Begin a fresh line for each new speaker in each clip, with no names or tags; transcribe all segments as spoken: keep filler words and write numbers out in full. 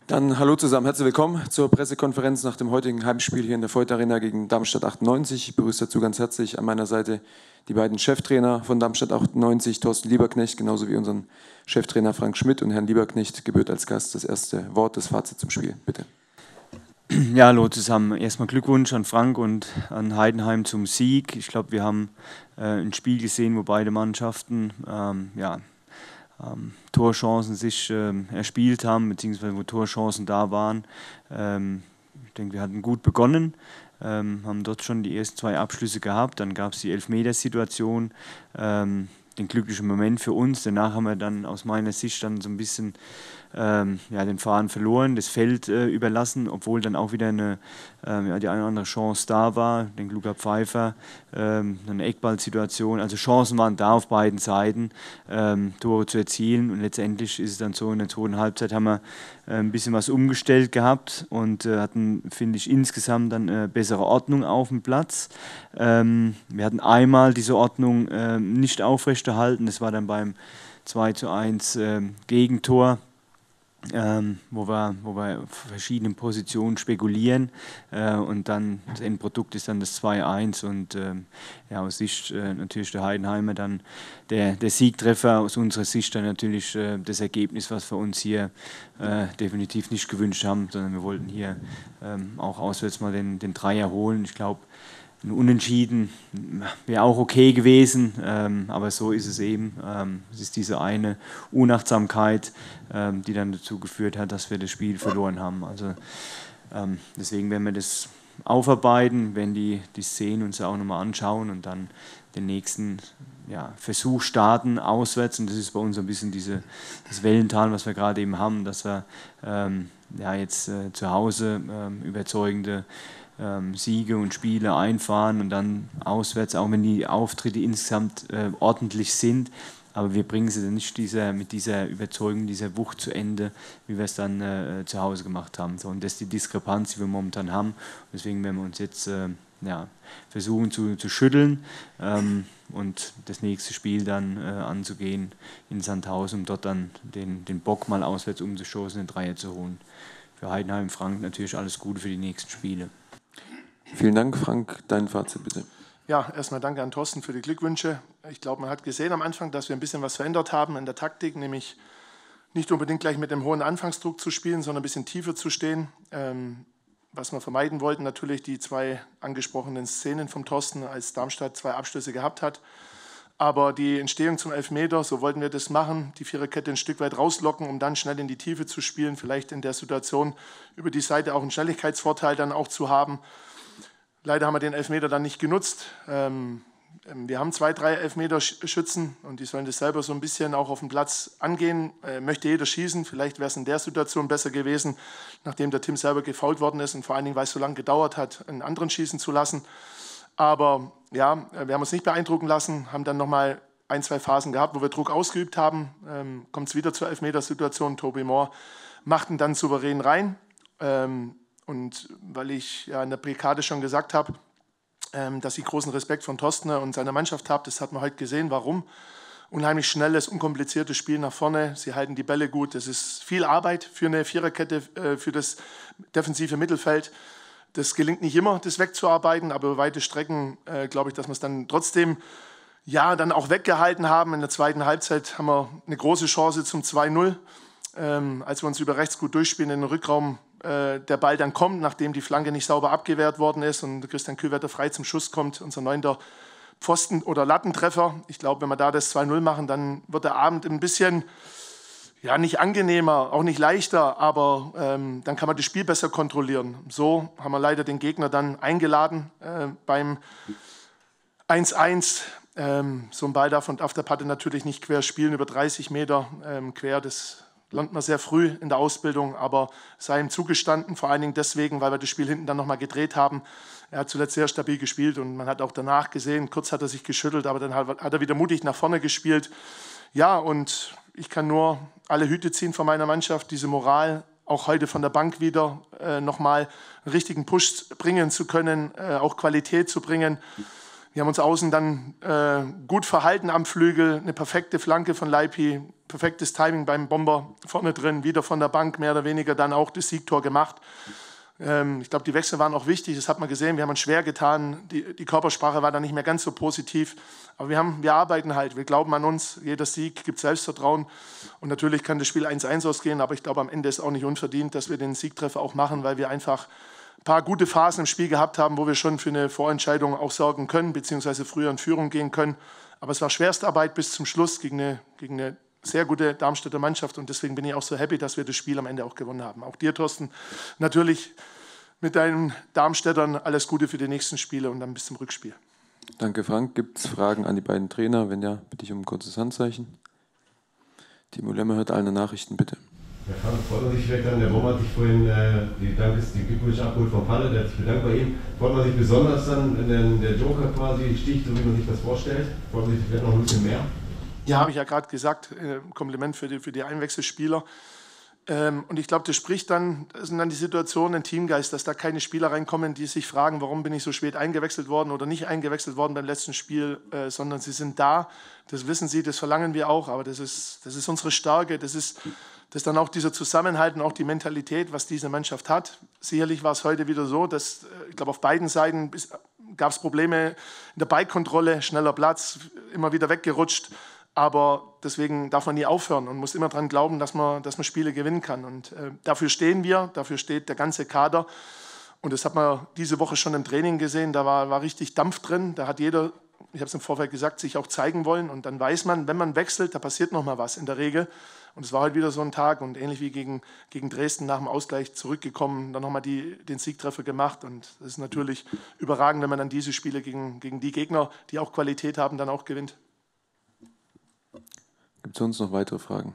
Dann hallo zusammen, herzlich willkommen zur Pressekonferenz nach dem heutigen Heimspiel hier in der Voith Arena gegen Darmstadt achtundneunzig. Ich begrüße dazu ganz herzlich an meiner Seite die beiden Cheftrainer von Darmstadt achtundneunzig, Thorsten Lieberknecht, genauso wie unseren Cheftrainer Frank Schmidt. Und Herrn Lieberknecht gebührt als Gast das erste Wort, das Fazit zum Spiel. Bitte.
Ja, hallo zusammen. Erstmal Glückwunsch an Frank und an Heidenheim zum Sieg. Ich glaube, wir haben äh, ein Spiel gesehen, wo beide Mannschaften ähm, ja, ähm, Torchancen sich ähm, erspielt haben, beziehungsweise wo Torchancen da waren. Ähm, ich denke, wir hatten gut begonnen, ähm, haben dort schon die ersten zwei Abschlüsse gehabt. Dann gab es die Elfmetersituation, ähm, den glücklichen Moment für uns. Danach haben wir dann aus meiner Sicht dann so ein bisschen ähm, ja, den Faden verloren, das Feld äh, überlassen, obwohl dann auch wieder eine, ähm, ja, die eine oder andere Chance da war. Ich denke, Luca Pfeiffer, ähm, eine Eckballsituation. Also Chancen waren da auf beiden Seiten, ähm, Tore zu erzielen. Und letztendlich ist es dann so, in der zweiten Halbzeit haben wir äh, ein bisschen was umgestellt gehabt und äh, hatten, finde ich, insgesamt dann äh, bessere Ordnung auf dem Platz. Ähm, wir hatten einmal diese Ordnung äh, nicht aufrechterhalten. Das war dann beim zwei zu eins äh, Gegentor. Ähm, wo, wir, wo wir auf verschiedenen Positionen spekulieren äh, und dann das Endprodukt ist dann das zwei eins und ähm, ja, aus Sicht äh, natürlich der Heidenheimer dann der, der Siegtreffer, aus unserer Sicht dann natürlich äh, das Ergebnis, was wir uns hier äh, definitiv nicht gewünscht haben, sondern wir wollten hier ähm, auch auswärts mal den, den Dreier holen. Ich glaube, ein Unentschieden wäre auch okay gewesen, ähm, aber so ist es eben. Ähm, es ist diese eine Unachtsamkeit, ähm, die dann dazu geführt hat, dass wir das Spiel verloren haben. Also ähm, deswegen werden wir das aufarbeiten, werden die, die Szenen uns auch nochmal anschauen und dann den nächsten ja, Versuch starten auswärts. Und das ist bei uns ein bisschen diese, das Wellental, was wir gerade eben haben, dass wir ähm, ja, jetzt äh, zu Hause ähm, überzeugende Ähm, Siege und Spiele einfahren und dann auswärts, auch wenn die Auftritte insgesamt äh, ordentlich sind, aber wir bringen sie dann nicht dieser, mit dieser Überzeugung, dieser Wucht zu Ende, wie wir es dann äh, zu Hause gemacht haben. So, und das ist die Diskrepanz, die wir momentan haben. Deswegen werden wir uns jetzt äh, ja, versuchen zu, zu schütteln ähm, und das nächste Spiel dann äh, anzugehen in Sandhausen, um dort dann den, den Bock mal auswärts umzustoßen, den Dreier zu holen. Für Heidenheim, Frank natürlich alles Gute für die nächsten Spiele.
Vielen Dank, Frank. Dein Fazit bitte.
Ja, erstmal danke an Thorsten für die Glückwünsche. Ich glaube, man hat gesehen am Anfang, dass wir ein bisschen was verändert haben in der Taktik, nämlich nicht unbedingt gleich mit dem hohen Anfangsdruck zu spielen, sondern ein bisschen tiefer zu stehen. Ähm, was wir vermeiden wollten, natürlich die zwei angesprochenen Szenen vom Thorsten, als Darmstadt zwei Abschlüsse gehabt hat. Aber die Entstehung zum Elfmeter, so wollten wir das machen, die Viererkette ein Stück weit rauslocken, um dann schnell in die Tiefe zu spielen, vielleicht in der Situation über die Seite auch einen Schnelligkeitsvorteil dann auch zu haben. Leider haben wir den Elfmeter dann nicht genutzt. Ähm, wir haben zwei, drei Elfmeterschützen und die sollen das selber so ein bisschen auch auf dem Platz angehen. Äh, möchte jeder schießen, vielleicht wäre es in der Situation besser gewesen, nachdem der Tim selber gefoult worden ist und vor allen Dingen, weil es so lange gedauert hat, einen anderen schießen zu lassen. Aber ja, wir haben uns nicht beeindrucken lassen, haben dann nochmal ein, zwei Phasen gehabt, wo wir Druck ausgeübt haben. Ähm, kommt es wieder zur Elfmetersituation. Toby Moore macht ihn dann souverän rein. Ähm, Und weil ich ja in der Brigade schon gesagt habe, ähm, dass ich großen Respekt von Thorsten und seiner Mannschaft habe, das hat man heute gesehen. Warum? Unheimlich schnelles, unkompliziertes Spiel nach vorne. Sie halten die Bälle gut. Das ist viel Arbeit für eine Viererkette, äh, für das defensive Mittelfeld. Das gelingt nicht immer, das wegzuarbeiten, aber über weite Strecken äh, glaube ich, dass wir es dann trotzdem ja, dann auch weggehalten haben. In der zweiten Halbzeit haben wir eine große Chance zum zwei null. Ähm, als wir uns über rechts gut durchspielen in den Rückraum, äh, der Ball dann kommt, nachdem die Flanke nicht sauber abgewehrt worden ist und Christian Kühlwetter frei zum Schuss kommt, unser neunter Pfosten- oder Lattentreffer. Ich glaube, wenn wir da das zwei null machen, dann wird der Abend ein bisschen, ja, nicht angenehmer, auch nicht leichter, aber ähm, dann kann man das Spiel besser kontrollieren. So haben wir leider den Gegner dann eingeladen äh, beim eins eins. Ähm, so ein Ball darf und auf der Patte natürlich nicht quer spielen, über dreißig Meter ähm, quer, das lernt man sehr früh in der Ausbildung, aber sei ihm zugestanden, vor allen Dingen deswegen, weil wir das Spiel hinten dann nochmal gedreht haben. Er hat zuletzt sehr stabil gespielt und man hat auch danach gesehen, kurz hat er sich geschüttelt, aber dann hat er wieder mutig nach vorne gespielt. Ja, und ich kann nur alle Hüte ziehen von meiner Mannschaft, diese Moral auch heute von der Bank wieder äh, nochmal einen richtigen Push bringen zu können, äh, auch Qualität zu bringen. Wir haben uns außen dann äh, gut verhalten am Flügel, eine perfekte Flanke von Leipi, perfektes Timing beim Bomber vorne drin, wieder von der Bank mehr oder weniger dann auch das Siegtor gemacht. Ähm, ich glaube, die Wechsel waren auch wichtig, das hat man gesehen, wir haben uns schwer getan, die, die Körpersprache war dann nicht mehr ganz so positiv, aber wir, haben, wir arbeiten halt, wir glauben an uns, jeder Sieg gibt Selbstvertrauen und natürlich kann das Spiel eins eins ausgehen, aber ich glaube, am Ende ist auch nicht unverdient, dass wir den Siegtreffer auch machen, weil wir einfach ein paar gute Phasen im Spiel gehabt haben, wo wir schon für eine Vorentscheidung auch sorgen können, beziehungsweise früher in Führung gehen können, aber es war Schwerstarbeit bis zum Schluss gegen eine, gegen eine sehr gute Darmstädter Mannschaft und deswegen bin ich auch so happy, dass wir das Spiel am Ende auch gewonnen haben. Auch dir, Thorsten, natürlich mit deinen Darmstädtern alles Gute für die nächsten Spiele und dann bis zum Rückspiel.
Danke, Frank. Gibt es Fragen an die beiden Trainer? Wenn ja, bitte ich um ein kurzes Handzeichen. Timo Lemmer hört alle Nachrichten, bitte.
Ja, Frank, freut man sich vielleicht an, der Bomber hat sich vorhin äh, die, Dankes, die Glückwünsche abgeholt von Palle, der hat sich bedankt bei ihm. Freut man sich besonders dann, wenn der Joker quasi sticht, so wie man sich das vorstellt? Freut man sich vielleicht noch ein bisschen mehr?
Ja, habe ich ja gerade gesagt, äh, Kompliment für die, für die Einwechselspieler. Ähm, und ich glaube, das spricht dann, das sind dann die Situationen, ein Teamgeist, dass da keine Spieler reinkommen, die sich fragen, warum bin ich so spät eingewechselt worden oder nicht eingewechselt worden beim letzten Spiel, äh, sondern sie sind da, das wissen sie, das verlangen wir auch, aber das ist, das ist unsere Stärke, das ist, das ist dann auch dieser Zusammenhalt und auch die Mentalität, was diese Mannschaft hat. Sicherlich war es heute wieder so, dass, äh, ich glaube, auf beiden Seiten gab es Probleme in der Ballkontrolle, schneller Platz, immer wieder weggerutscht. Aber deswegen darf man nie aufhören und muss immer daran glauben, dass man, dass man Spiele gewinnen kann. Und äh, dafür stehen wir, dafür steht der ganze Kader. Und das hat man diese Woche schon im Training gesehen. Da war, war richtig Dampf drin. Da hat jeder, ich habe es im Vorfeld gesagt, sich auch zeigen wollen. Und dann weiß man, wenn man wechselt, da passiert noch mal was in der Regel. Und es war halt wieder so ein Tag. Und ähnlich wie gegen, gegen Dresden nach dem Ausgleich zurückgekommen, dann nochmal den Siegtreffer gemacht. Und das ist natürlich überragend, wenn man dann diese Spiele gegen, gegen die Gegner, die auch Qualität haben, dann auch gewinnt.
Gibt es sonst noch weitere Fragen?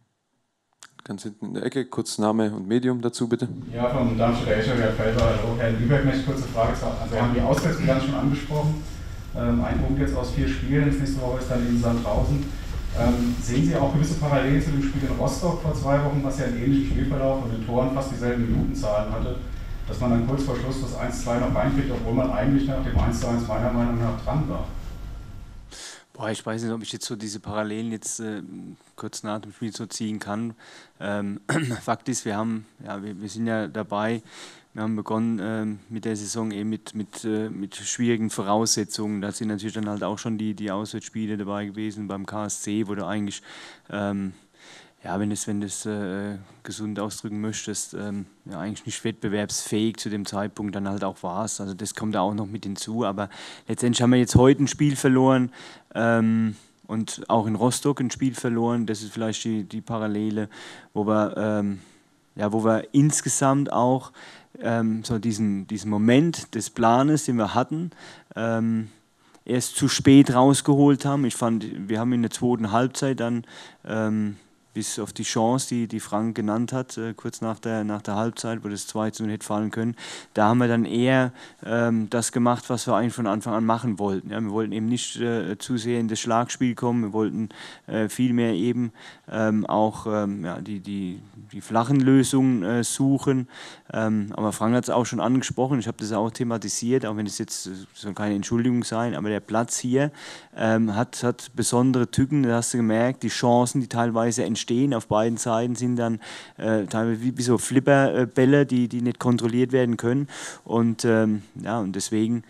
Ganz hinten in der Ecke, kurz Name und Medium dazu, bitte.
Ja, vom Darmstädter Echo, Herr Felber. Hallo, Herr Lübeck, möchte ich kurze Frage sagen. Also wir haben die Auswärtsbilanz schon angesprochen. Ähm, ein Punkt jetzt aus vier Spielen, das nächste Woche ist dann in Sandhausen. Ähm, sehen Sie auch gewisse Parallelen zu dem Spiel in Rostock vor zwei Wochen, was ja einen ähnlichen Spielverlauf und in Toren fast dieselben Minutenzahlen hatte, dass man dann kurz vor Schluss das eins zwei noch reinkriegt, obwohl man eigentlich nach dem eins zu eins meiner Meinung nach dran war?
Boah, ich weiß nicht, ob ich jetzt so diese Parallelen jetzt äh, kurz nach dem Spiel so ziehen kann. Ähm, Fakt ist, wir haben, ja, wir, wir sind ja dabei, wir haben begonnen ähm, mit der Saison eben mit, mit, äh, mit schwierigen Voraussetzungen. Da sind natürlich dann halt auch schon die, die Auswärtsspiele dabei gewesen beim K S C, wo du eigentlich, ähm, ja, wenn du es wenn das, äh, gesund ausdrücken möchtest, ähm, ja, eigentlich nicht wettbewerbsfähig zu dem Zeitpunkt dann halt auch warst. Also das kommt da auch noch mit hinzu. Aber letztendlich haben wir jetzt heute ein Spiel verloren ähm, und auch in Rostock ein Spiel verloren. Das ist vielleicht die, die Parallele, wo wir, ähm, ja, wo wir insgesamt auch ähm, so diesen, diesen Moment des Planes, den wir hatten, ähm, erst zu spät rausgeholt haben. Ich fand, wir haben in der zweiten Halbzeit dann ähm, bis auf die Chance, die, die Frank genannt hat, äh, kurz nach der, nach der Halbzeit, wo das zwei zu null hätte fallen können, da haben wir dann eher ähm, das gemacht, was wir eigentlich von Anfang an machen wollten. Ja, wir wollten eben nicht äh, zu sehr in das Schlagspiel kommen, wir wollten äh, vielmehr eben ähm, auch ähm, ja, die, die, die flachen Lösungen äh, suchen. Ähm, aber Frank hat es auch schon angesprochen, ich habe das auch thematisiert, auch wenn es jetzt äh, soll keine Entschuldigung sein, aber der Platz hier ähm, hat, hat besondere Tücken, da hast du gemerkt, die Chancen, die teilweise entstehen, auf beiden Seiten sind dann äh, teilweise wie, wie so Flipperbälle, die, die nicht kontrolliert werden können. Und, ähm, ja, und deswegen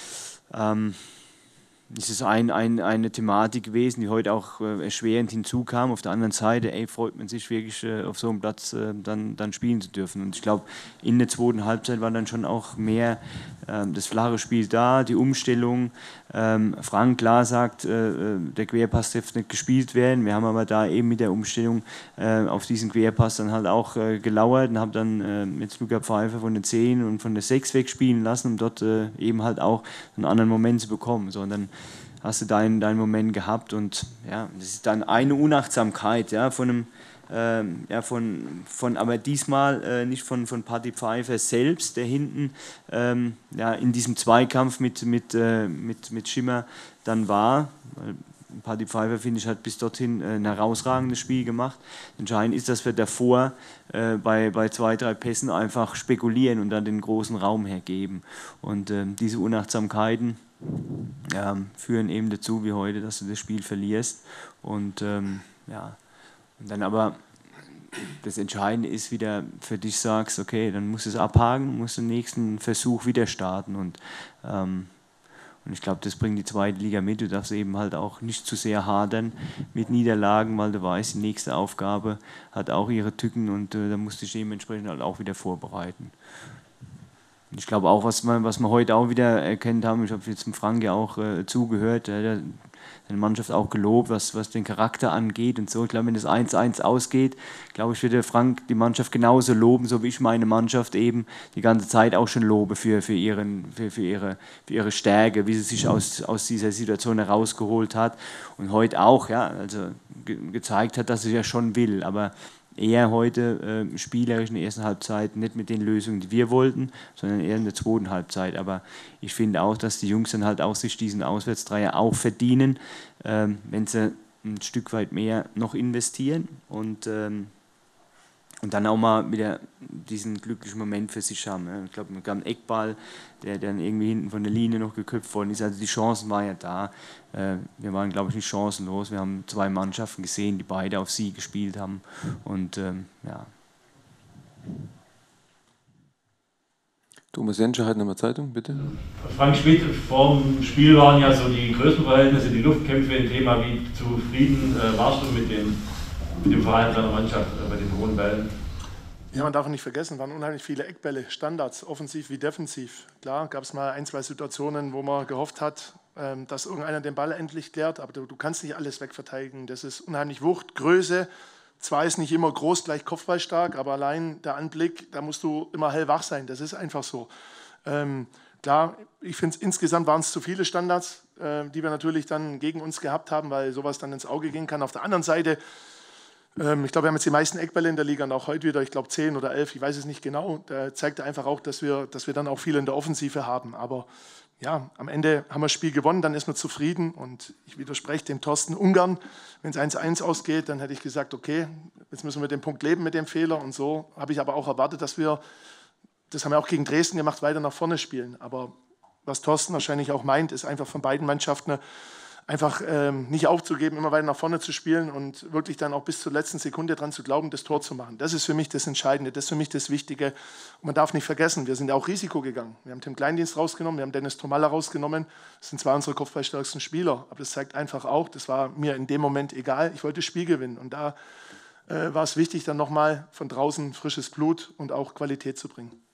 ähm, ist es ein, ein, eine Thematik gewesen, die heute auch äh, erschwerend hinzukam. Auf der anderen Seite ey, freut man sich wirklich, äh, auf so einem Platz äh, dann, dann spielen zu dürfen. Und ich glaube, in der zweiten Halbzeit war dann schon auch mehr ähm, das flache Spiel da, die Umstellung. Ähm, Frank klar sagt, äh, der Querpass darf nicht gespielt werden. Wir haben aber da eben mit der Umstellung äh, auf diesen Querpass dann halt auch äh, gelauert und haben dann äh, jetzt Luca Pfeiffer von der zehn und von der sechs wegspielen lassen, um dort äh, eben halt auch einen anderen Moment zu bekommen. So, und dann hast du deinen, deinen Moment gehabt und ja, das ist dann eine Unachtsamkeit, ja, von einem, ähm, ja, von, von, aber diesmal äh, nicht von, von Paddy Pfeiffer selbst, der hinten ähm, ja, in diesem Zweikampf mit, mit, äh, mit, mit Schimmer dann war. Paddy Pfeiffer, finde ich, hat bis dorthin äh, ein herausragendes Spiel gemacht. Entscheidend ist, dass wir davor äh, bei, bei zwei, drei Pässen einfach spekulieren und dann den großen Raum hergeben. Und äh, diese Unachtsamkeiten, ja, führen eben dazu, wie heute, dass du das Spiel verlierst. Und ähm, ja, und dann aber das Entscheidende ist wieder für dich sagst, okay, dann musst du es abhaken, musst den nächsten Versuch wieder starten. Und, ähm, und ich glaube, das bringt die zweite Liga mit. Du darfst eben halt auch nicht zu sehr hadern mit Niederlagen, weil du weißt, die nächste Aufgabe hat auch ihre Tücken und äh, da musst du dich dementsprechend halt auch wieder vorbereiten. Und ich glaube auch, was man, was wir heute auch wieder erkannt haben, ich habe jetzt dem Frank ja auch äh, zugehört, der seine Mannschaft auch gelobt, was, was den Charakter angeht und so. Ich glaube, wenn das eins eins ausgeht, glaube ich, wird der Frank die Mannschaft genauso loben, so wie ich meine Mannschaft eben die ganze Zeit auch schon lobe für, für, ihren, für, für, ihre, für ihre Stärke, wie sie sich aus, aus dieser Situation herausgeholt hat und heute auch, ja, also ge gezeigt hat, dass sie ja schon will, aber eher heute äh, spielerisch in der ersten Halbzeit nicht mit den Lösungen, die wir wollten, sondern eher in der zweiten Halbzeit. Aber ich finde auch, dass die Jungs dann halt auch sich diesen Auswärtsdreier auch verdienen, ähm, wenn sie ein Stück weit mehr noch investieren und, ähm, und dann auch mal wieder diesen glücklichen Moment für sich haben. Ich glaube, man gab einen Eckball, der dann irgendwie hinten von der Linie noch geköpft worden ist. Also die Chancen waren ja da. Wir waren, glaube ich, nicht chancenlos. Wir haben zwei Mannschaften gesehen, die beide auf Sieg gespielt haben. Und ähm, ja.
Thomas Jenscher, Heidenheimer Zeitung, bitte.
Frank Schmidt, vor dem Spiel waren ja so die Größenverhältnisse, die Luftkämpfe ein Thema. Wie zufrieden äh, warst du mit dem, mit dem Verhalten deiner Mannschaft äh, bei den hohen Bällen?
Ja, man darf nicht vergessen, waren unheimlich viele Eckbälle, Standards, offensiv wie defensiv. Klar, gab es mal ein, zwei Situationen, wo man gehofft hat, ähm, dass irgendeiner den Ball endlich klärt, aber du, du kannst nicht alles wegverteidigen. Das ist unheimlich Wucht, Größe. Zwar ist nicht immer groß gleich kopfballstark, aber allein der Anblick, da musst du immer hellwach sein. Das ist einfach so. Ähm, klar, ich finde, insgesamt waren es zu viele Standards, äh, die wir natürlich dann gegen uns gehabt haben, weil sowas dann ins Auge gehen kann. Auf der anderen Seite, ich glaube, wir haben jetzt die meisten Eckbälle in der Liga und auch heute wieder, ich glaube zehn oder elf, ich weiß es nicht genau. Da zeigt einfach auch, dass wir, dass wir dann auch viel in der Offensive haben. Aber ja, am Ende haben wir das Spiel gewonnen, dann ist man zufrieden und ich widerspreche dem Thorsten ungern. Wenn es eins eins ausgeht, dann hätte ich gesagt, okay, jetzt müssen wir mit dem Punkt leben, mit dem Fehler und so. Habe ich aber auch erwartet, dass wir, das haben wir auch gegen Dresden gemacht, weiter nach vorne spielen. Aber was Thorsten wahrscheinlich auch meint, ist einfach von beiden Mannschaften einfach ähm, nicht aufzugeben, immer weiter nach vorne zu spielen und wirklich dann auch bis zur letzten Sekunde dran zu glauben, das Tor zu machen. Das ist für mich das Entscheidende, das ist für mich das Wichtige. Und man darf nicht vergessen, wir sind ja auch Risiko gegangen. Wir haben Tim Kleindienst rausgenommen, wir haben Dennis Tomalla rausgenommen. Das sind zwei unserer kopfballstärksten Spieler. Aber das zeigt einfach auch, das war mir in dem Moment egal, ich wollte das Spiel gewinnen. Und da äh, war es wichtig, dann nochmal von draußen frisches Blut und auch Qualität zu bringen.